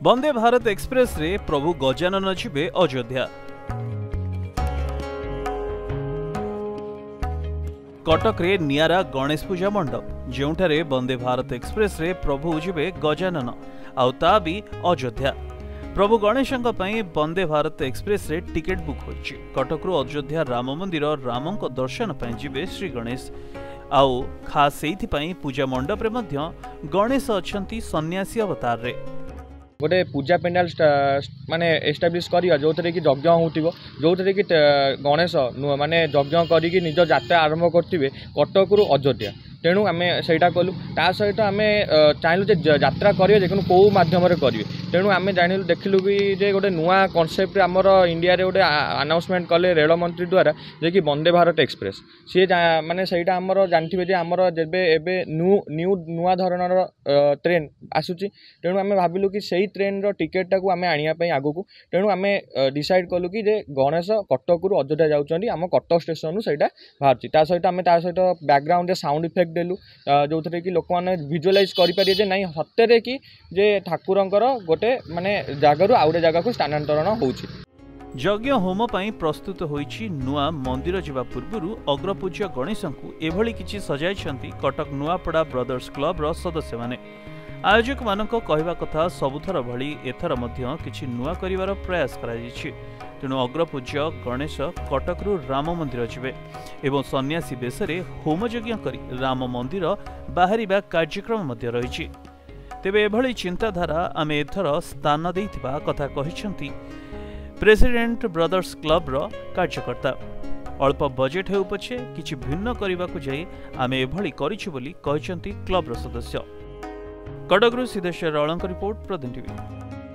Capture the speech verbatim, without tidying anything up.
वंदे Bharat express रे प्रभु गजानन जिबे अयोध्या। कटक रे नियारा गणेश पूजा मंडप जोठारे वंदे भारत एक्सप्रेस रे प्रभु जिबे गजानन आउता भी अयोध्या। प्रभु गणेशंक पई वंदे भारत एक्सप्रेस रे टिकेट बुक होइछि। कटक रु अयोध्या राम मंदिर रामंक दर्शन पई जिबे श्री गणेश आउ खास सेइथि पई पूजा मंडप रे मध्य गणेश अछंती सन्यासी अवतार रे। गोटे पूजा पेंडाल माने एस्टाब्लिश करिया जो थरे कि यज्ञ होउतिबो जो थरे कि गणेश माने यज्ञ करी कि निज यात्रा आरंभ करथिबे कटक रु अयोध्या। तेणु आम सहीटा कलु ता सहित आम चाहलु जे यात्रा करेंगे जे कौ मध्यम करेंगे। तेणु आम जानलु देखलु कि जे गोटे नुआ कनसेप्ट आमर इंडिया रे गोटे अनाउंसमेंट कले रेल मंत्री द्वारा जे कि वंदे भारत एक्सप्रेस सी माने सहीटा आमर जानथिबे जे आमर जेबे एबे न्यू न्यू नुआ धरणर ट्रेन आसुची। तेणु आम भाविलु कि सही ट्रेन रो टिकेट टाकू आम आनिया पई आगु। तेणु आम डिसाइड कलु कि जे गणेश कटक रु अयोध्या जाउचंदी आम कटक स्टेशन रु सहीटा बाहरची। ता सहित आम ता सहित बैकग्राउंड रे साउंड इफेक्ट देलु जो थे कि लोक मैंने विजुअलाइज करें जे नहीं सत्य कि जे ठाकुरंकर गोटे माने जगह आउ जगह को स्थानांतरण होउछि। यज्ञ होम पई प्रस्तुत होइछि नुआ मंदिर जिबा पूर्वरु अग्रपूज्य गणेशंकु एभली किछि सजाइछंती कटक नुआपड़ा ब्रदर्स क्लब रो सदस्य माने। आयोजक मानक कहवा कथा सबुथर भली एथर मध्य किछि नुआ करिवार प्रयास करा जाइछि। तेणु अग्रपूज्य गणेश कटक रु राम मंदिर जिबे एवं सन्यासी बेसरे होमयज्ञ करी राम मंदिर बाहरिबा कार्यक्रम मध्य रहिछि। तेबे एभली चिंताधारा आमे एथर स्थान देइथिबा कथा कहिसंती प्रेसिडेंट ब्रदर्स क्लब रो कार्यकर्ता। अल्प बजेट हेउ पछे किछि भिन्न करिबाकु जाई आमे एभली करिछु बोली कहिसंती क्लब रो सदस्य। कटक रु सिद्धेश्वर रावलंक रिपोर्ट प्रदीप टीवी।